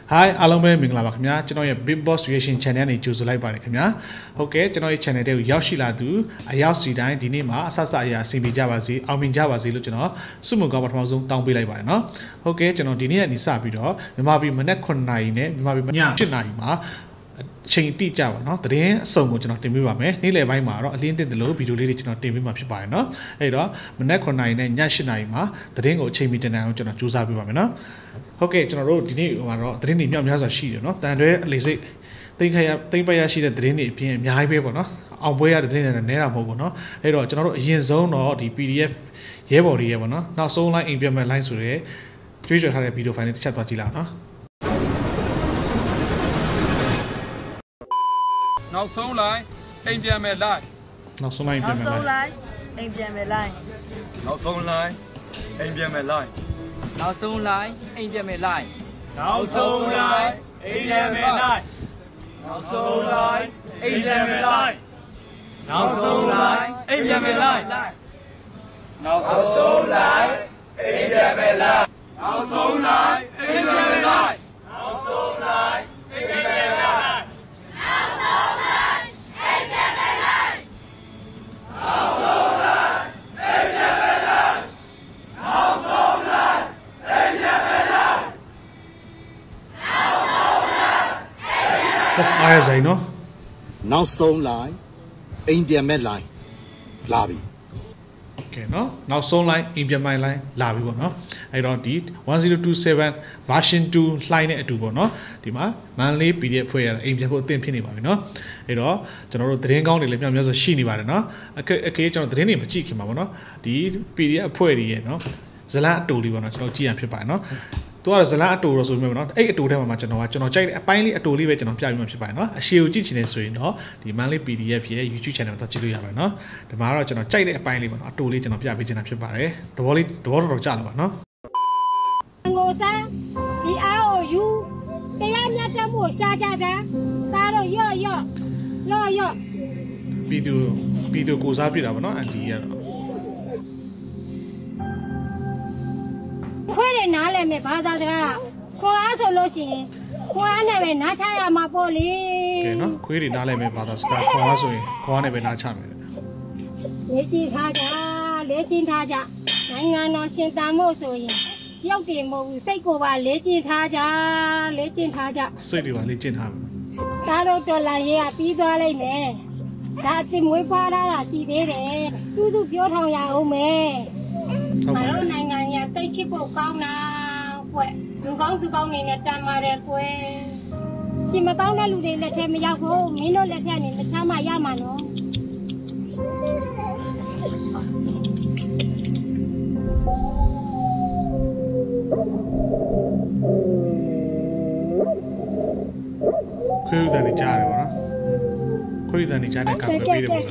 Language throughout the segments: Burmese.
Hi အားလုံးပဲမင်္ဂလာပါခင်ဗျာကျွန်တော်ရဲ့ Big Boss Reaction Channel နဲ့ကြိုဆိုလိုက်ပါတယ်ခင်ဗျာဟုတ်ကဲ့ကျွန်တော်ရဲ့ channel တွေကိုရောက်ရှိလာသူအရောက်စီတိုင်းဒီနေ့မှာအဆအရာအစီအမီကြပါစေအောင်မြင်ကြပါစေလို့ကျွန်တော်ဆုမွန်ကောင်းပထမဆုံးတောင်းပေးလိုက်ပါတယ်နော်ဟုတ်ကဲ့ကျွန်တော်ဒီနေ့ကနေစပြီးတော့မြန်မာပြည်မနက်9:00နာရီနဲ့မြန်မာပြည်ည7:00နာရီမှာချိန်တိကျပါเนาะတရင်အစုံကိုကျွန်တော်တင်ပေးပါမယ်နေ့လယ်ပိုင်းမှာတော့အလင်းတင်တယ်လို့ဗီဒီယိုလေးတွေကျွန်တော်တင်ပေးမှာဖြစ်ပါတယ်เนาะအဲ့တော့မနက်9:00နာရီနဲ့ည7:00နာရီမှာတရင်ကိုအချိန်မီတင်နိုင်အောင်ကျွန်တော်စူးစမ်းပေးပါမယ်เนาะဟုတ်ကဲ့ကျွန်တော်တို့ဒီနေ့ဟိုမှာတော့တရင်တွေမြောက်များစွာရှိတယ်เนาะတန်တွဲအလေးစိတ်သိမ့်ပရရှိတဲ့တရင်တွေအပြင်အများကြီးပဲပေါ့เนาะအောင်ပွဲရတဲ့တရင်တွေနဲတာမဟုတ်ဘူးเนาะအဲ့တော့ကျွန်တော်တို့အရင်ဆုံးတော့ဒီ PDF ရဲဘော်တွေရဲ့ပေါ့เนาะနောက်ဆုံး line implement line ဆိုရဲကြွေးကြော်ထားတဲ့ဗီဒီယိုဖိုင်လေးတစ်ချက်သွားကြည့်လိုက်အောင်เนาะနောက်ဆုံးလိုက်အိမ်ပြန်မယ်လိုက်နောက်ဆုံးလိုက်အိမ်ပြန်မယ်လိုက်အိမ်ပြန်မယ်လိုက်နောက်ဆုံးလိုက်အိမ်ပြန်မယ်လိုက်နောက်ဆုံးလိုက်အိမ်ပြန်မယ်လိုက်နောက်ဆုံးလိုက်အိမ်ပြန်မယ်လိုက်နောက်ဆုံးလိုက်အိမ်ပြန်မယ်လိုက်နောက်ဆုံးလိုက်အိမ်ပြန်မယ်လိုက်နောက်ဆုံးလိုက်အိမ်ပြန်မယ်လိုက်နောက်ဆုံးလိုက်အိမ်ပြန်မယ်လိုက်နောက်ဆုံးလိုက်အိမ်ပြန်မယ်လိုက်အားရဆိုင်နော်နောက်ဆုံးလိုက်အိမ်ပြန်မဲ့လိုက်လာပြီโอเคเนาะနောက်ဆုံး line အိမ်ပြန်မိုင် line လာပြီပေါ့เนาะအဲ့တော့ဒီ1027 version 2 line နဲ့အတူပေါ့เนาะဒီမှာ monthly PDF ဖွဲ့ရတာအိမ်ပြန်ဖို့အသင့်ဖြစ်နေပါပြီเนาะအဲ့တော့ကျွန်တော်တို့သတင်းကောင်းတွေလည်းမြောက်များစွာရှိနေပါတယ်เนาะအကေကျွန်တော်သတင်းတွေမကြည့်ခင်ပါပေါ့เนาะဒီ PDF ဖွဲ့တွေရဲ့เนาะဇလန်အတူလေးပေါ့เนาะကျွန်တော်ကြည့်ရဖြစ်ပါတယ်เนาะသူကတော့ဇလန်အတူလို့ဆိုပြီးပေါ့နော်အဲ့အတူထဲမှာကျွန်တော်ကြိုက်တဲ့အပိုင်းလေးအတူလေးပဲကျွန်တော်ပြပြီးမှဖြစ်ပါတယ်နော်အရှည်ကိုကြည့်ချင်နေဆိုရင်တော့ဒီ monthly PDF ရဲ့ YouTube channel မှာသွားကြည့်လို့ရပါတယ်နော်ဒီမှာတော့ကျွန်တော်ကြိုက်တဲ့အပိုင်းလေးပေါ့နော်အတူလေးကျွန်တော်ပြပေးချင်တာဖြစ်ပါတယ်သဘောတော်ကြလာပါနော်ငိုစားဒီ ROU တရားမျှတမှုရှားကြတာဒါတော့ရော့ဗီဒီယိုကိုစားပြတာပေါ့နော်အန်တီကတော့ခွဲတယ်နားလည်းမဲ့ဘာသာစကားခွန်အားဆိုလို့ရှိရင်ခွန်အားနဲ့ပဲနားချရမှာပေါ့လေကဲနော်ခွေးတွေနားလည်းမဲ့ဘာသာစကားခွန်အားဆိုရင်ခွန်အားနဲ့ပဲနားချမယ်လေ့ကျင့်ထားကြနိုင်ငံတော်ရှင်တန်ဖို့ဆိုရင်ရောက်တယ်မဟုတ်ဘူးစိတ်ကိုပါလေ့ကျင့်ထားကြစိတ်တွေပါလေ့ကျင့်ထားမယ်ဒါတော့တော်လာရေးကပြီးသွားလိုက်မယ်ဒါအစ်မွေးဖွားတာရှိသေးတယ်သူပြောထောင်ရအောင်မယ်မတော်နိုင်ငံရစိတ်ချစ်ဖို့ကောင်းတာကွလူကောင်းသူကောင်းနေနဲ့တန်ပါတယ်ကွဒီမကောင်းတဲ့လူတွေလက်ထဲမရောက်ဘူးမင်းတို့လက်ထဲနေလက်ချမ်းမရမှာနော်ခွေးဥဒန်နေကြားတယ်ပေါ့နော်ခွေးဥဒန်နေကြားတဲ့ကံပဲပေးတယ်ပေါ့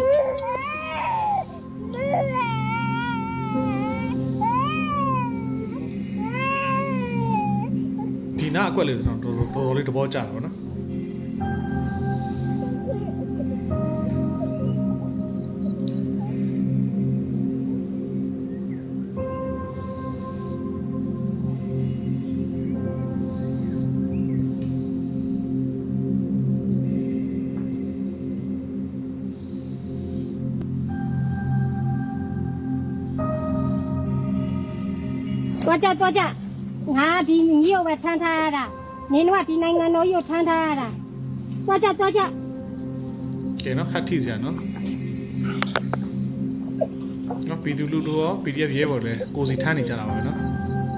ဒီနာအကွက်လေးတော်တော်လေးတဘောကြတာပေါ့နော်တော့ကြငါဒီမြို့ပဲထမ်းထားရတာနင်တို့ကဒီနိုင်ငံတော်ရုပ်ထမ်းထားရတာတော့ကြကဲနော်ဟတ်တီစရာနော်ပြည်သူလူထုရော PDF ရဲဘော်လည်းကိုစီထမ်းနေကြတာပါပဲနော်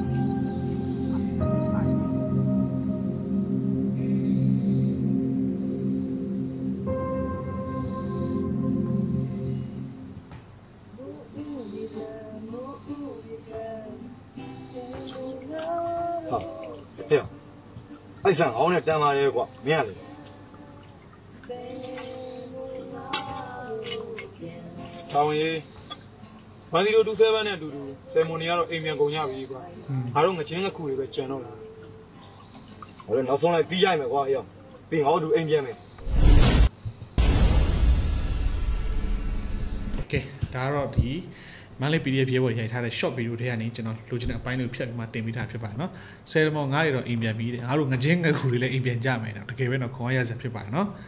အဲ့ဆန်အောင်နဲ့တန်လာရဲကွာမင်းရတယ်တောင်းရေးဘာဒီလို27နဲ့အတူဆယ်မွန်နီကတော့အိမ်ပြန်ကုန်ရပြီကွာငါတို့ငချင်းတစ်ခုတွေပဲကြံတော့လားဟိုလည်းနောက်ဆုံးလိုက်ပြီးရိုက်မယ်ကွာအေးပြီးငါတို့အိမ်ပြန်မယ်โอเคဒါကတော့ဒီမန်လေး PDF ရေးပေါ်ရိုက်ထားတဲ့ short video တွေကနေကျွန်တော်လိုချင်တဲ့အပိုင်းတွေဖြတ်ပြီးမှတင်ပေးထားဖြစ်ပါတယ်နော်ဆယ်မောင်ငါးတွေတော့အိမ်ပြန်ပြီးတယ်ငါတို့ငချင်းငကူတွေလည်းအိမ်ပြန်ကြမယ်နော်တကယ်ပဲတော့ခေါင်းရစဖြစ်ပါတယ်နော်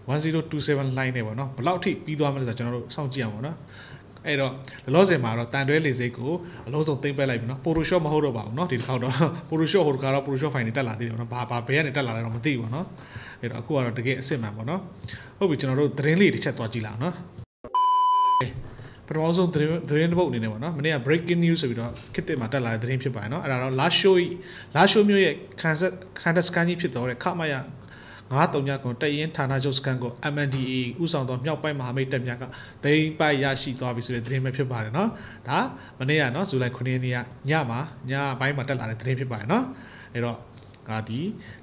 1027 line နဲ့ပေါ့နော်ဘယ်လောက်ထိပြီးသွားမလဲဆိုတော့ကျွန်တော်တို့စောင့်ကြည့်အောင်ပေါ့နော်အဲ့တော့လောလောဆယ်မှာတော့တန်တွဲလေစိတ်ကိုအလုံးစုံသိမ့်ပက်လိုက်ပြီနော် Photoshop မဟုတ်တော့ပါဘူးနော်ဒီတစ်ခေါက်တော့ Photoshop ဟိုတစ်ခါတော့ Photoshop file တွေတက်လာသေးတယ်ပေါ့နော်ဘာဘယ်ကနေတက်လာလဲတော့မသိဘူးပေါ့နော်အဲ့တော့အခုကတော့တကယ်အစ်စ်မှန်ပေါ့နော်ဟုတ်ပြီကျွန်တော်တို့သတင်းလေးတစ်ချက်သွားကြည့်လာအောင်နော်ပထမဆုံးသတင်းတစ်ပုဒ်အနေနဲ့ပေါ့နော်မနေ့က breaking news ဆိုပြီးတော့ခေတ်သစ်မှာတက်လာတဲ့သတင်းဖြစ်ပါတယ်နော်အဲ့ဒါတော့ last show မျိုးရဲ့ခန္ဓာစကန်ကြီးဖြစ်တော့တဲ့ခမရ939ကိုတရင်ဌာနချုပ်စကန်ကို MNDAA ဥဆောင်သောမြောက်ပိုင်းမဟာမိတ်တပ်များကသိမ်းပိုက်ရရှိသွားပြီဆိုတဲ့သတင်းပဲဖြစ်ပါတယ်နော်ဒါမနေ့ကနော်ဇူလိုင်9ရက်နေ့ကညပိုင်းမှာတက်လာတဲ့သတင်းဖြစ်ပါတယ်နော်အဲ့တော့ဒီ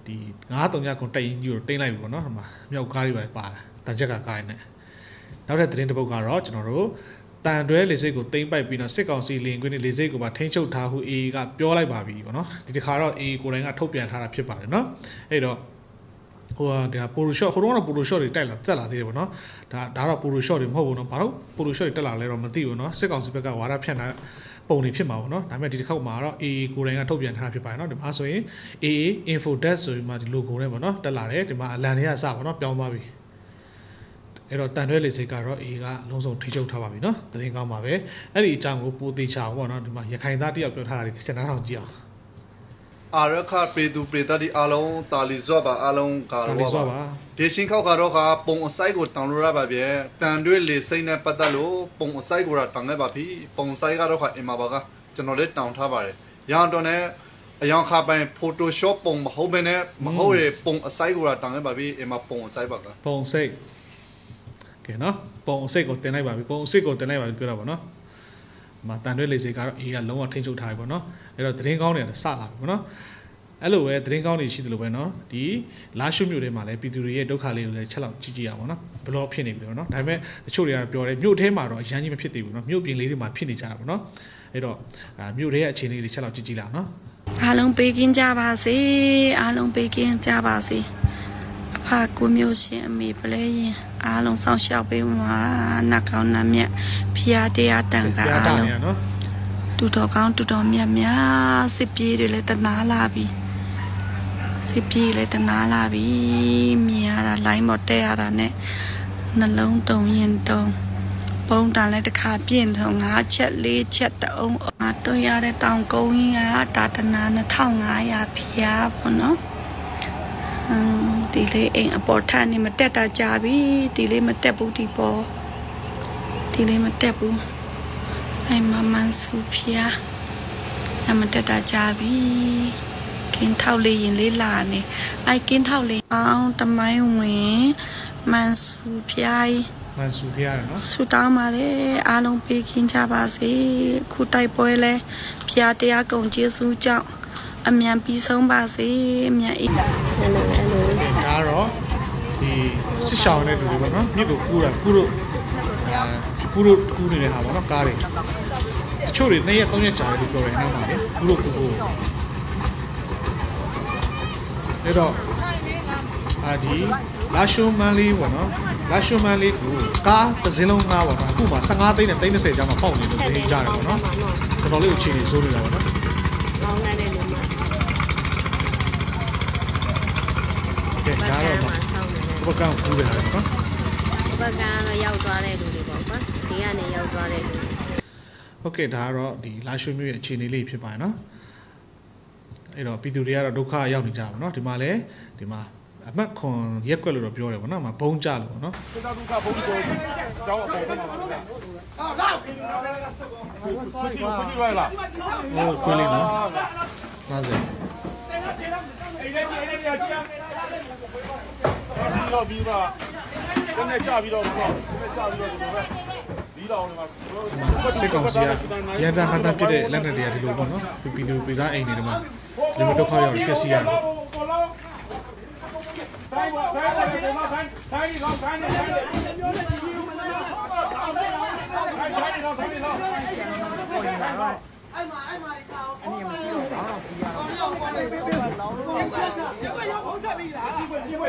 939ကိုတရင်ကြီးကိုတင်လိုက်ပြီပေါ့နော်ဟိုမှာမြောက်ကားတွေပဲပါတာတန်ချက်ကကားနေနောက်ထပ်သတင်းတစ်ပုဒ်ကတော့ကျွန်တော်တို့တန်တွဲလေစိတ်ကိုသိမ်းပိုက်ပြီးတော့စစ်ကောင်စီလင်ကွင်းနဲ့လေစိတ်ကိုပါထိန်းချုပ်ထားဟု AA ကပြောလိုက်ပါပြီပေါ့နော်ဒီတစ်ခါတော့ AA ကိုယ်တိုင်ကထုတ်ပြန်ထားတာဖြစ်ပါတယ်နော်အဲ့တော့ဟိုဒါပိုလိုရှော့ဟိုတော့ပိုလိုရှော့တွေတက်လာသေးတယ်ပေါ့နော်ဒါတော့ပိုလိုရှော့တွေမဟုတ်ဘူးနော်ဘာလို့ပိုလိုရှော့တွေတက်လာလဲတော့မသိဘူးနော်စစ်ကောင်စီဘက်ကဝါဒဖြန့်တာပုံတွေဖြစ်မှာပေါ့နော်ဒါပေမဲ့ဒီတစ်ခေါက်မှာတော့ AA ကိုယ်တိုင်ကထုတ်ပြန်ထားတာဖြစ်ပါတယ်နော်ဒီမှာဆိုရင် AA info desk ဆိုပြီးမှဒီ logo နဲ့ပေါ့နော်တက်လာတယ်ဒီမှာအလံတွေကစပေါ့နော်ပြောင်းသွားပြီအဲ့တော့တန်တွဲလေစိတ်ကတော့ AA ကလုံးစုံထိချုပ်ထားပါပြီနော်သတင်းကောင်းပါပဲအဲ့ဒီအကြောင်းကိုပိုသေးချအောင်ပေါ့နော်ဒီမှာရခိုင်သားတယောက်ပြောထားတာဒီချက်နားထောင်ကြည့်အောင်အာရခပေတူပေတဒီအလုံးတာလီဇော့ပါအလုံးကတော့ပါဒီရှင်းခောက်ကတော့ကပုံအစိုက်ကိုတောင်းလို့ရပါဗျဲတန်တွဲလေစိတ်နဲ့ပတ်သက်လို့ပုံအစိုက်ကိုတောင်းခဲ့ပါပြီပုံစိုက်ကတော့ကအင်မာဘာကကျွန်တော်လည်းတောင်းထားပါတယ်ရအောင်တော့နဲ့အယောင်ခါပိုင် Photoshop ပုံမဟုတ်ဘဲနဲ့မဟုတ်ရပုံအစိုက်ကိုတောင်းခဲ့ပါပြီအင်မာပုံအစိုက်ပါကပုံစိတ်ကဲနော်ပုံအစိတ်ကိုတင်လိုက်ပါပြီပုံအစိတ်ကိုတင်လိုက်ပါပြီပြောတာပေါ့နော်မတန်တွဲလေစိတ်ကတော့ A ကလုံးဝထိန်းချုပ်ထားပြီပေါ့နော်အဲ့တော့သတင်းကောင်းတွေကစလာပြီပေါ့နော်အဲ့လိုပဲသတင်းကောင်းတွေရှိတယ်လို့ပဲနော်ဒီလာရှုမြို့ထဲမှာလည်းပြည်သူတွေရဲ့ဒုက္ခလေးကိုလည်းချက်လောက်ကြည့်ကြည့်ရအောင်နော်ဘလော့ဖြစ်နေပြီပေါ့နော်ဒါပေမဲ့တချို့တွေကပြောတယ်မြို့ထဲမှာတော့အရန်ကြီးမဖြစ်သေးဘူးနော်မြို့ပြင်လေးတွေမှာဖြစ်နေကြတာပေါ့နော်အဲ့တော့မြို့ထဲရဲ့အခြေအနေလေးချက်လောက်ကြည့်ကြည့်လာအောင်နော်အားလုံးပေးကင်းကြပါစေအားလုံးပေးကင်းကြပါစေအဖကိုမျိုးရှင်အမေပလဲရင်အားလုံးစောင့်ရှောက်ပေးမှာနှကောင်းနှမြတ်ဖျားတရားတန်ခါအားလုံးတူတော်ကောင်းတူတော်မြတ်များစစ်ပြေးတွေလည်းတနာလာပြီစစ်ပြေးလည်းတနာလာပြီမြင်ရတာလိုင်းမတဲရတာနဲ့နှလုံးတုံရင်တုံပုံတန်လည်းတစ်ခါပြင့်ထုံ5ချက်4ချက်တအုံတွေ့ရတဲ့တောင်ကုန်းကြီးကတာတနာ2500ဖျားပေါ့နော်ဒီလေးအိမ်အပေါ်ထနေမတက်တာကြပြီဒီလေးမတက်ဘူးဒီပေါ်ဒီလေးမတက်ဘူးအိမ်မမန်စုဖျားအမတက်တာကြပြီကင်းထောက်လေးရင်လေးလာနေအိုက်ကင်းထောက်လေးအောင်တမိုင်းဝင်မန်စုဖျားမန်စုဖျားနော်ဆူတောင်းပါတယ်အားလုံးပေးခင်းကြပါစေခုတိုက်ပွဲလဲဖျားတရားကုန်ကျေးဇူးကြောင့်အမြန်ပြီးဆုံးပါစေအမြန်အေးဒါတော့ဒီစစ်ရှောင်းတဲ့လူတွေပေါ့နော်မြစ်ကိုကူးတာကူးလို့ကူးနေတဲ့ဟာပေါ့နော်ကားတွေအချို့တွေ2ရက်3ရက်ကြာတယ်လို့ပြောတယ်နောက်မှာလေကူးလို့အဲ့တော့ဒီလာရှုံမန်လေးပေါ့နော်လာရှုံမန်လေးကိုကားတစ်စင်းလုံးကားပေါ့နော်အခုမှ15သိန်းနဲ့30ကျောင်းမှာပေါက်နေလို့နေကြတယ်ပေါ့နော်တော်တော်လေးကိုချိန်နေစိုးနေတာပေါ့နော်ကောင်းတဲ့လူမှာကဲဒါတော့ဘက်ကကူးတယ်နော်ဘက်ကတော့ရောက်သွားတဲ့လူတွေပေါ့ကွာဒီကနေရောက်သွားတဲ့လူတွေဟုတ်ကဲ့ဒါကတော့ဒီလာရွှေမျိုးရဲ့အခြေအနေလေးဖြစ်ပါတယ်နော်အဲ့တော့ပြည်သူတွေကတော့ဒုက္ခရောက်နေကြပါเนาะဒီမှာလည်းဒီမှာအမှတ်ခွန်ရက်ကွက်လို့တော့ပြောတယ်ပေါ့နော်မဘုံကြလို့ပေါ့နော်စစ်တပ်ဒုက္ခဘုံကြောကျောင်းအပေါ်ထက်မှာပါဗျာခွင့်ပါလားဟိုခွင့်လေးနော်နားစပြီးတော့ကနေကြပြီးတော့ဒီလိုပဲဒီတော်တွေမှာစစ်ကောင်စီကရန်တာဟန်တာဖြစ်တဲ့လက်နက်တွေကဒီလိုပေါ့နော်သူပြည်သူပြည်သားအိမ်တွေမှာဒီလိုဒုက္ခရောက်ဖြစ်စီရတယ်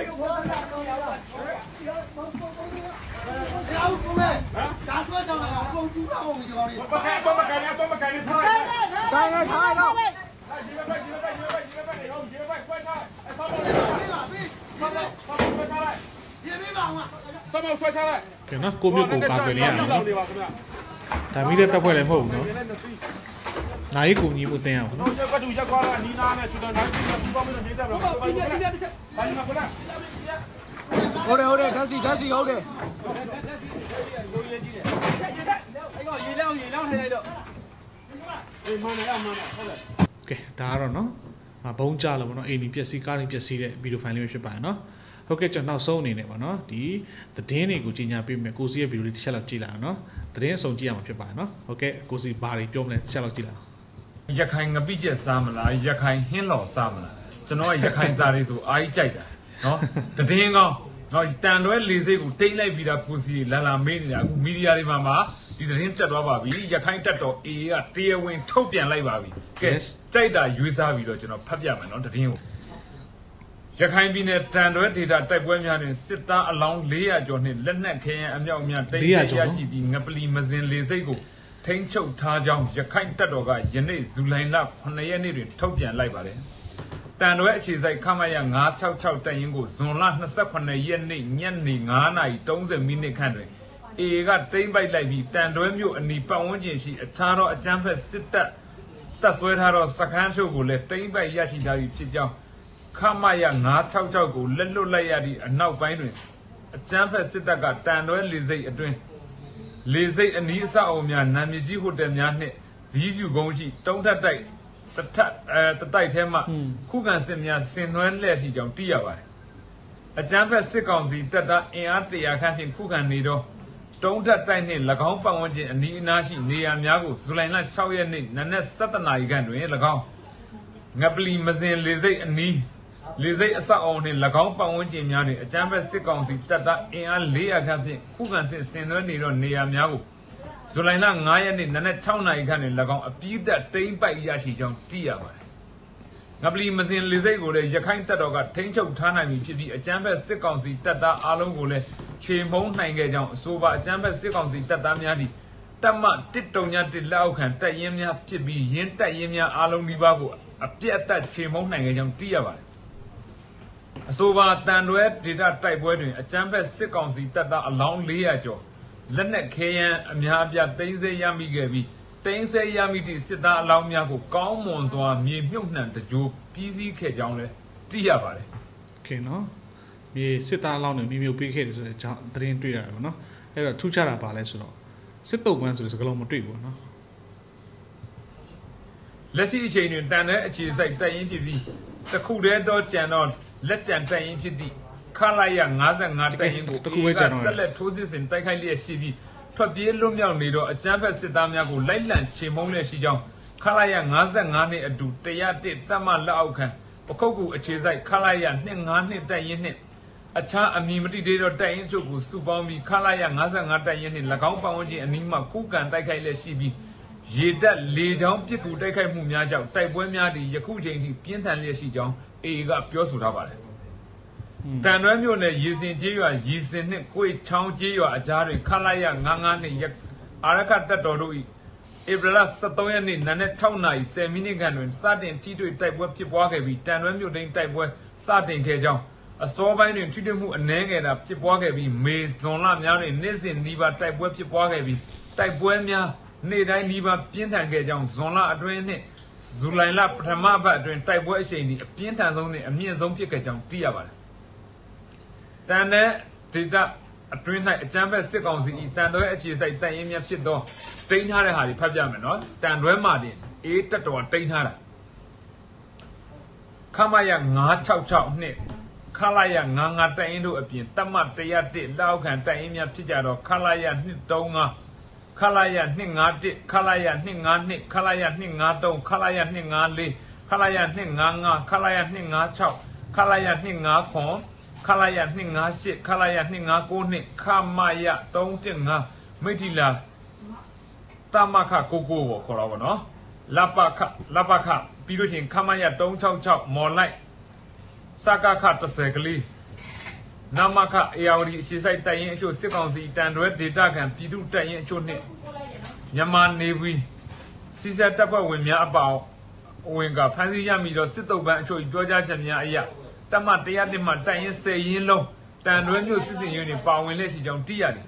ဟနော်ကိုမျိုးကိုကာကွယ်နေရအောင်နော်ဒါမိတဲ့တပ်ဖွဲ့လည်းမဟုတ်ဘူးနော်နိုင်ကိုညီဖို့တင်ရအောင်နော်ကတူရက်ခွာလာနီးနာနဲ့ချူတော့နိုင်ဘူးပေါ့မလို့နေကြပါဘူးဟုတ်တယ်ဓာတ်စီဟုတ်တယ်ရေလောင်းထိုင်လိုက်တော့အေးမှန်တယ်ဟုတ်တယ်ကဲဒါကတော့နော်ဘုံကြလို့ပေါ့နော်အိမ်ကြီးပျက်စီးကားတွေပျက်စီးတဲ့ဗီဒီယိုဖိုင်လေးပဲဖြစ်ပါတယ်နော်ဟုတ်ကဲ့ကျွန်တော်နောက်ဆုံးအနေနဲ့ပေါ့နော်ဒီသတင်းတွေကိုကြီးညာပေးမယ်ကိုစီရဲ့ဗီဒီယိုလေးတစ်ချက်လောက်ကြည့်လိုက်အောင်နော်သတင်းအစုံကြည့်ရမှာဖြစ်ပါတယ်နော်ဟုတ်ကဲ့ကိုစီဘာတွေပြောမလဲတစ်ချက်လောက်ကြည့်လိုက်အောင်ရခိုင်ငပိကျက်စားမလားရခိုင်ဟင်းလော်စားမလားကျွန်တော်ကရခိုင်စားတွေဆိုအားကြီးကြိုက်တာနော်သတင်းကောင်းနော်တန်တွဲလေးစိတ်ကိုတိမ့်လိုက်ပြီးတာကိုစီလာမေးနေတာအခုမီဒီယာတွေမှာဒီသတင်းတက်သွားပါပြီရခိုင်တက်တော် AA ကတရားဝင်ထုတ်ပြန်လိုက်ပါပြီကဲကြိုက်တာရွေးစားပြီးတော့ကျွန်တော်ဖတ်ပြမယ်နော်သတင်းကိုရခိုင်ပြည်နယ်တန်တွဲဒေတာတိုက်ပွဲများတွင်စစ်သားအလောင်း400ကျော်နှင့်လက်နက်ခဲယမ်းအမြောက်အများတိတ်ရရှိပြီးငပလီမစင်လေးစိတ်ကိုထိန်းချုပ်ထားကြောင်းရခိုင်တပ်တော်ကယနေ့ဇူလိုင်လ9ရက်နေ့တွင်ထုတ်ပြန်လိုက်ပါတယ်တန်တွဲအခြေစိုက်ခမရ966တပ်ရင်းကိုဇွန်လ28ရက်နေ့ညနေ9:30မိနစ်ခန့်တွင်AA ကတိမ့်ပိုက်လိုက်ပြီးတန်တွဲမြို့အနီးပတ်ဝန်းကျင်ရှိအခြားသောအကြမ်းဖက်စစ်တပ်တပ်ဆွဲထားသောစခန်းချုပ်ကိုလည်းတိမ့်ပိုက်ရရှိထားပြီးဖြစ်ကြောင်းခမရ966ကိုလက်လွတ်လိုက်ရသည့်အနောက်ပိုင်းတွင်အကြမ်းဖက်စစ်တပ်ကတန်တွဲလေစိတ်အတွင်းလေစိတ်အနီးအဆောက်အအုံများနာမည်ကြီးဟိုတယ်များနှင့်ဇီးဖြူကုန်းရှိတုံးထက်တိုက်တတိုက်ထဲမှခုခံစစ်များဆင်နွှဲလှည့်ရှိကြောင်းသိရပါတယ်အကြမ်းဖက်စစ်ကောင်စီတပ်သားအင်အား100ခန့်ဖြင့်ခုခံနေသောတုံးထက်တိုက်နှင့်၎င်းပတ်ဝန်းကျင်အနီးအနားရှိနေရာများကိုဇူလိုင်လ6ရက်နေ့နနက်7:00 နာရီခန့်တွင်၎င်းငပလီမစင်လေစိတ်အနီးလေစိတ်အဆောက်အအုံနှင့်၎င်းပတ်ဝန်းကျင်များတွင်အကြမ်းဖက်စစ်ကောင်စီတပ်သားအင်အား400ခန့်ဖြင့်ခုခံစစ်ဆင်နွှဲနေသောနေရာများကိုဇူလိုင်လ9ရက်နေ့နနက်6:00 နာရီခန့်တွင်၎င်းအပြည့်သက်တိမ့်ပိုက်ရရှိကြောင်းသိရပါတယ်။ငပလီမစင်လေစိတ်ကိုလည်းရခိုင်တပ်တော်ကထိန်းချုပ်ထားနိုင်ပြီဖြစ်ပြီးအကြမ်းဖက်စစ်ကောင်စီတပ်သားအလုံးကိုလည်းခြေမှုန်းနိုင်ခဲ့ကြောင်းအဆိုပါအကြမ်းဖက်စစ်ကောင်စီတပ်သားများသည့်တပ်မ131လက်အောက်ခံတပ်ရင်းများဖြစ်ပြီးရင်းတပ်ရင်းများအလုံးဒီပါကိုအပြည့်အသက်ခြေမှုန်းနိုင်ခဲ့ကြောင်းသိရပါတယ်။အဆိုပါတန်တွဲဒေတာတိုက်ပွဲတွင်အကြမ်းဖက်စစ်ကောင်စီတပ်သားအလောင်း400ကျော်လက်နက်ခဲယမ်းအများအပြားသိမ်းဆည်းရမိခဲ့ပြီးသိမ်းဆည်းရမိသည့်စစ်သားအလောင်းများကိုကောင်းမွန်စွာမြေမြုပ်နှံတကြိုးပြီးစီးခဲ့ကြောင်းလည်းသိရပါတယ်။ Okay နော်။မြေစစ်သားအလောင်းတွေမြေမြုပ်ပေးခဲ့တယ်ဆိုတဲ့အကြောင်းသတင်းတွေ့ရတယ်ပေါ့နော်။အဲ့တော့ထူးခြားတာပါလဲဆိုတော့စစ်တုပ်ပန်းဆိုတဲ့စကားလုံးမတွေ့ဘူးနော်။လက်ရှိအချိန်တွင်တန်တဲ့အခြေစိုက်တပ်ရင်းဖြစ်ပြီးတခုတည်းတော့ကြံတော့လက်ကြံတပ်ရင်းဖြစ်သည့်ခလာရ55တပ်ရင်းကိုဆက်လက်ထိုးစစ်ဆင်တိုက်ခိုက်လျက်ရှိပြီးထွက်ပြေးလွတ်မြောက်နေတော့အကြမ်းဖက်စစ်သားများကိုလိုက်လံချေမှုန်းလျက်ရှိကြောင်းခလာရ55နှင့်အတူ101တပ်မလက်အောက်ခံပခုတ်ကူအခြေစိုက်ခလာရ252တပ်ရင်းနှင့်အခြားအမည်မတိသေးသောတပ်ရင်းချုပ်ကိုစုပေါင်းပြီးခလာရ55တပ်ရင်းနှင့်၎င်းပတ်ဝန်းကျင်အနီးမှခုခံတိုက်ခိုက်လျက်ရှိပြီးရေတပ်လေကြောင်းပစ်ကူတိုက်ခိုက်မှုများကြောင့်တိုက်ပွဲများသည့်ယခုချိန်ထိပြင်းထန်လျက်ရှိကြောင်း AA ကပြောဆိုထားပါတယ်တန်တွဲမြို့နယ်ရေစင်ကျေးရွာရေစင်နှင့်ကိုယ်ချောင်းကျေးရွာအကြားတွင်ခလာရ55နှင့်အာရခတပ်တော်တို့၏ဧပြီလ23ရက်နေ့နနက်6:10မိနစ်ခန့်တွင်စတင်ထိတွေ့တိုက်ပွဲဖြစ်ပွားခဲ့ပြီးတန်တွဲမြို့သိမ်းတိုက်ပွဲစတင်ခဲ့ကြောင်းအစောပိုင်းတွင်ထိတွေ့မှုအနည်းငယ်သာဖြစ်ပွားခဲ့ပြီးမေဇွန်လများတွင်နေ့စဉ်နှီးပါတိုက်ပွဲဖြစ်ပွားခဲ့ပြီးတိုက်ပွဲများနေ့တိုင်းနှီးပါပြင်းထန်ခဲ့ကြောင်းဇွန်လအတွင်းနှင့်ဇူလိုင်လပထမပတ်အတွင်းတိုက်ပွဲအရှိန်ဒီအပြင်းထန်ဆုံးနှင့်အမြင့်ဆုံးဖြစ်ခဲ့ကြောင်းသိရပါတယ်တန်တဲ့ဒေတာအတွင်း၌အကြမ်းဖက်စစ်ကောင်စီ၏တန်တွဲအခြေစိုက်တပ်ရင်းများဖြစ်သောတိန်းထားတဲ့ဟာတွေဖတ်ပြမယ်နော်တန်တွဲမှာတင်အေးတက်တော်တိန်းထားတာခမရ966နှင့်ခလာရ55တပ်ရင်းတို့အပြင်တပ်မ101လက်အောက်ခံတပ်ရင်းများဖြစ်ကြတော့ခလာရ235ခလာရ251ခလာရ252ခလာရ253ခလာရ254ခလာရ255ခလာရ256ခလာရ259ခလာရ258ခလာရ259နှင့်ခမရ315မိထီလာတမခကိုကိုကိုခေါ်တော့ဗောနော်လပခပြီးလို့ရှိရင်ခမရ366မော်လိုက်စကခ30ကလေးနမခအေယာဝတီအခြေစိုက်တပ်ရင်းအချို့စစ်ကောင်စီတန်တွဲဒေတာခံပြည်သူတပ်ရင်းအချို့နှင့်မြန်မာနေပြီးစီဆက်တပ်ဖွဲ့ဝင်များအပေါင်းဝင်ကဖမ်းဆီးရမိတော့စစ်တုပ်ပန်းအချို့ပြောကြားချက်များအရတမ101မှတိုင်ရင်10ရင်းလုံးတန်တွဲမြို့စစ်စင်ရေးတွေပါဝင်လက်ရှိကြောင်းသိရတယ်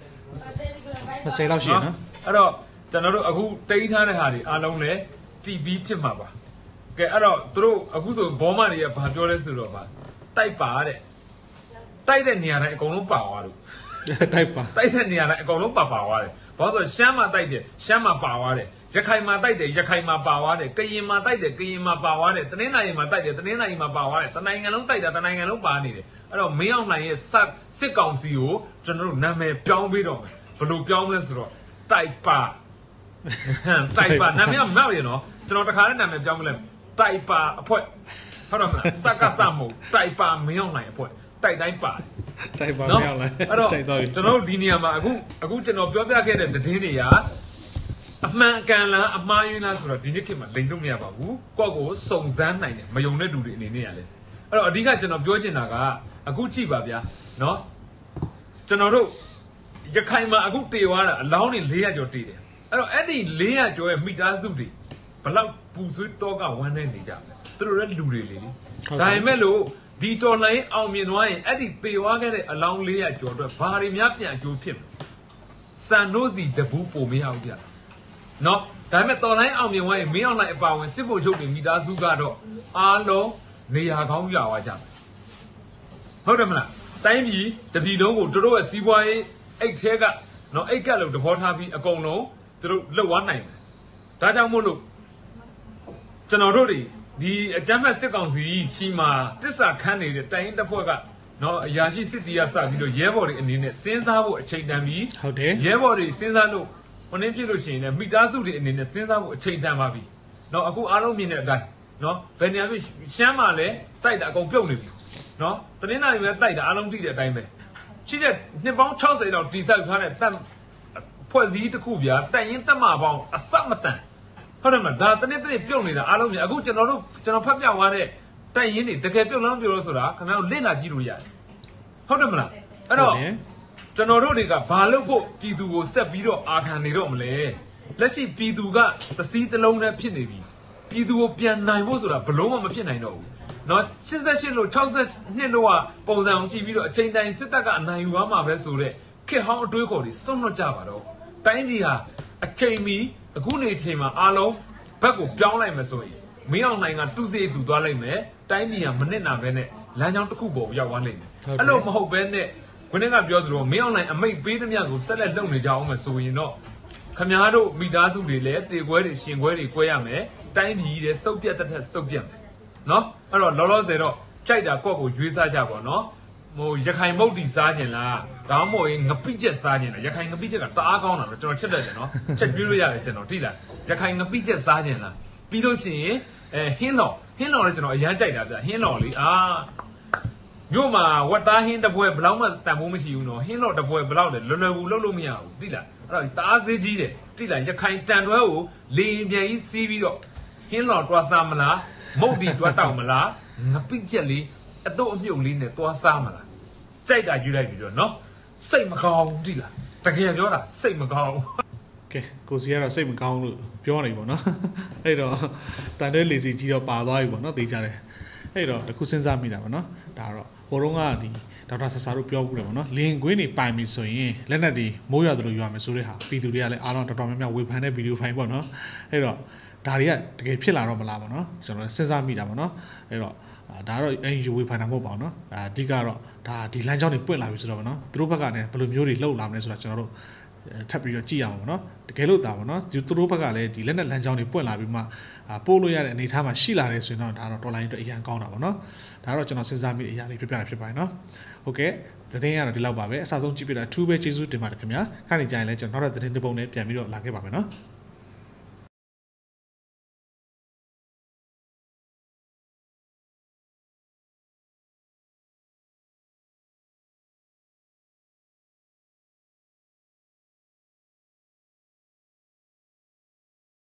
20လောက်ရှိနော်အဲ့တော့ကျွန်တော်တို့အခုတိန်းထားတဲ့ဟာတွေအားလုံးလည်းတီးပြီးဖြစ်မှာပါကဲအဲ့တော့သူတို့အခုဆိုဘောမတွေကဘာပြောလဲဆိုတော့ပါတိုက်ပါတဲ့တိုက်တဲ့နေရာတိုင်းအကုန်လုံးပါသွားလို့တိုက်ပါတိုက်တဲ့နေရာတိုင်းအကုန်လုံးပါသွားတယ်ဘာလို့ဆိုရှမ်းမှာတိုက်တယ်ရှမ်းမှာပါသွားတယ်ရခိုင်မှာတိုက်တယ်ရခိုင်မှာပါသွားတယ်ကရင်မှာတိုက်တယ်ကရင်မှာပါသွားတယ်တနင်္သာရီမှာတိုက်တယ်တနင်္သာရီမှာပါသွားတယ်တနိုင်ငံလုံးတိုက်တာတနိုင်ငံလုံးပါနေတယ်အဲ့တော့မင်းအောင်လှိုင်ရဲ့စစ်ကောင်စီကိုကျွန်တော်တို့နာမည်ပြောင်းပေးတော့မယ်ဘယ်လိုပြောင်းလဲဆိုတော့တိုက်ပါနာမည်မဟုတ်ရနော်ကျွန်တော်တခါနဲ့နာမည်ပြောင်းမလဲတိုက်ပါအဖွဲ့ဟုတ်တယ်မလားစကားစမို့တိုက်ပါမင်းအောင်လှိုင်အဖွဲ့တိုက်တိုင်းပါတိုက်ပါမင်းအောင်လှိုင်အဲ့တော့ကျွန်တော်တို့ဒီနေရာမှာအခုကျွန်တော်ပြောပြခဲ့တဲ့သတင်းတွေကအမှန်ကန်လားအမှားယွင်းလားဆိုတော့ဒီနေ့ခေတ်မှာလိမ်လို့မရပါဘူးကိုယ့်ကိုစုံစမ်းနိုင်တယ်မယုံတဲ့လူတွေအနေနဲ့ရလဲအဲ့တော့အဓိကကျွန်တော်ပြောချင်တာကအခုကြည့်ပါဗျာနော်ကျွန်တော်တို့ရခိုင်မှာအခုတေသွားတာအလောင်းတွေ400ကျော်တေတယ်အဲ့တော့အဲ့ဒီ400ကျော်ရဲ့မိသားစုတွေဘလောက်ပူဆွေးတော့ကဝမ်းနေနေကြသူတို့ရဲ့လူတွေလေဒါပေမဲ့လို့ဒီတော်လိုင်းအောင်မြင်သွားရင်အဲ့ဒီတေသွားခဲ့တဲ့အလောင်း400ကျော်အတွက်ဘာတွေများပြန်အကျိုးဖြစ်မလဲစံတို့စီတပူးပုံမရဘူးဗျနော်ဒါပေမဲ့တော်လိုင်းအောင်မြင်သွားရင်မင်းအောင်လိုက်အပါဝင်စစ်ဖို့ချုပ်တွေမိသားစုကတော့အားလုံးနေရာကောင်းရသွားကြတယ်ဟုတ်တယ်မလားတိုင်းပြည်တပြည်လုံးကိုတို့ရဲ့စီးပွားရေးအိတ်ထဲကနော်အိတ်ကလို့တဘောထားပြီးအကုန်လုံးတို့လှုပ်သွားနိုင်တယ်ဒါကြောင့်မို့လို့ကျွန်တော်တို့ဒီအကြမ်းဖက်စစ်ကောင်စီရှိမှာတစ္ဆာခန်းနေတဲ့တိုင်းရင်းတပ်ဖွဲ့ကနော်အရာရှိစစ်တီးရစပြီးတော့ရဲဘော်တွေအနေနဲ့စဉ်းစားဖို့အချိန်တန်ပြီးဟုတ်တယ်ရဲဘော်တွေစဉ်းစားလို့ဟိုနေ့ဖြစ်လို့ရှိရင်လည်းမိသားစုတွေအနေနဲ့စဉ်းစားဖို့အချိန်တန်ပါပြီနော်အခုအားလုံးမြင်တဲ့အတိုင်းနော်ဘယ်နေရာဖြစ်ရှမ်းမှာလည်းတိုက်တာအကုန်ပြုတ်နေပြီနော်တနင်္လာရီမှာတိုက်တာအားလုံးသိတဲ့အတိုင်းပဲရှိတဲ့နှစ်ပေါင်း60လောက်တိဆောက်ထားတဲ့တပ်ဖွဲ့စည်းတစ်ခုပြတိုင်ရင်တက်မှာပေါင်းအစမတန်ဟုတ်တယ်မလားဒါတနေ့ပြုတ်နေတာအားလုံးမြင်အခုကျွန်တော်ဖတ်ပြသွားတဲ့တိုင်ရင်တွေတကယ်ပြုတ်လို့ပြောလို့ဆိုတာခင်ဗျားတို့လေ့လာကြည့်လို့ရတယ်ဟုတ်တယ်မလားအဲ့တော့ကျွန်တော်တို့တွေကဘာလို့ဖို့ပြည်သူကိုဆက်ပြီးတော့အာခံနေတော့မလဲလက်ရှိပြည်သူကသစည်းတစ်လုံးနဲ့ဖြစ်နေပြီပြည်သူကိုပြန်နိုင်ဖို့ဆိုတာဘလို့မှမဖြစ်နိုင်တော့ဘူးနော်88လို့62လို့ကပုံစံအောင်ကြည့်ပြီးတော့အချိန်တိုင်းစစ်တပ်ကအနိုင်ယူသွားမှာပဲဆိုတော့ခေတ်ဟောင်းအတွေးခေါ်တွေစွန့်လွတ်ကြပါတော့တိုင်းပြည်ဟာအချိန်မီအခုနေအချိန်မှာအားလုံးဘက်ကိုပြောင်းလိုက်မယ်ဆိုရင်မင်းအောင်နိုင်ကတူစေတူသွားလိုက်မယ်တိုင်းပြည်ဟာမနစ်နာပဲနဲ့လမ်းကြောင်းတစ်ခုပေါ်ရောက်သွားလိမ့်မယ်အဲ့လိုမဟုတ်ပဲနဲ့ခုနကပြောသလိုမင်းအောင်နိုင်အမိတ်ပေးသမျှကိုဆက်လက်လုပ်နေကြအောင်မယ်ဆိုရင်တော့ခမားတို့မိသားစုတွေလည်းတေခွဲတွေရှင်ခွဲတွေ꿰ရမယ်တိုင်းပြည်တွေစုပ်ပြတ်တဲ့စုပ်ပြတ်မယ်နော်အဲ့တော့လောလောဆယ်တော့ကြိုက်တာကော့ကိုရွေးစားကြပါနော်ဟိုရခိုင်မုတ်တီစားခြင်းလားဒါမှမဟုတ်ငပိချက်စားခြင်းလားရခိုင်ငပိချက်ကတအားကောင်းတာပဲကျွန်တော်ချက်တတ်တယ်နော်ချက်ပြလို့ရတယ်ကျွန်တော်သိလားရခိုင်ငပိချက်စားခြင်းလားပြီးလို့ရှိရင်ဟင်းလော်လည်းကျွန်တော်အရန်ကြိုက်တာဗျဟင်းလော်လေးမြို့မှာဝက်သားဟင်းတပွဲဘယ်လောက်မှတန်ဖိုးမရှိဘူးနော်ဟင်းလော်တပွဲဘယ်လောက်လဲလွယ်လွယ်ကူလုပ်လို့မရဘူးသိလားအဲ့တော့တအားသေးကြီးတယ်သိလားရခိုင်တန်တွဲကိုလေရင်ပြန်ကြီးစီးပြီးတော့ဟင်းလော်တွားစားမလားမုတ်တီတွားတောက်မလားငပိချက်လေးအတော့အမြုပ်လေးနဲ့တွားစားမလားကြိုက်တာယူလိုက်ပြီးတော့နော်စိတ်မကောင်းဘူးသိလားတကယ်ပြောတာစိတ်မကောင်းဘူးကဲကိုစီကတော့စိတ်မကောင်းလို့ပြောနေပေါ့နော်အဲ့တော့တန်တွဲလေစီကြီးတော့ပါသွားပြီပေါ့နော်သိကြတယ်အဲ့တော့တခုစဉ်းစားမိတာပေါ့နော်ဒါတော့ဟိုတုန်းကဒီဒေါက်တာဆဆာတို့ပြောဘူးတယ်ပေါ့နော်လင်ကွင်းတွေပိုင်ပြီဆိုရင်လက်နက်တွေမိုးရသလိုယူရမယ်ဆိုတဲ့ဟာပြည်သူတွေကလည်းအားလုံးတော်တော်များများဝေဖန်တဲ့ဗီဒီယိုဖိုင်ပေါ့နော်အဲ့တော့ဒါတွေကတကယ်ဖြစ်လာတော့မလားပေါ့နော်ကျွန်တော်စဉ်းစားမိတာပေါ့နော်အဲ့တော့ဒါတော့ယူဝေဖန်တာမဟုတ်ပါဘူးနော်အဓိကတော့ဒါဒီလမ်းကြောင်းတွေပွင့်လာပြီဆိုတော့ပေါ့နော်သူတို့ဘက်ကလည်းဘယ်လိုမျိုးတွေလှုပ်လာမလဲဆိုတာကျွန်တော်တို့ထပ်ပြီးတော့ကြည့်ရအောင်ပေါ့နော်တကယ်လို့ဒါပေါ့နော်သူတို့ဘက်ကလည်းဒီလက်နက်လမ်းကြောင်းတွေပွင့်လာပြီးမှပို့လို့ရတဲ့အနေအထားမှာရှိလာတယ်ဆိုရင်တော့ဒါတော့တော်လိုင်းအတွက်အရင်ကောင်းတာပေါ့နော်ဒါတော့ကျွန်တော်စဉ်းစားမိတဲ့အရာလေးပြပြတာဖြစ်ပါတယ်နော်ဟုတ်ကဲ့သတင်းကတော့ဒီလောက်ပါပဲအစားဆုံးကြည့်ပြတာအထူးပဲကျေးဇူးတင်ပါတယ်ခင်ဗျာခါနေကြရင်လည်းကျွန်တော်နောက်တဲ့သတင်းတစ်ပုဒ်နဲ့ပြန်ပြီးတော့လာခဲ့ပါမယ်နော်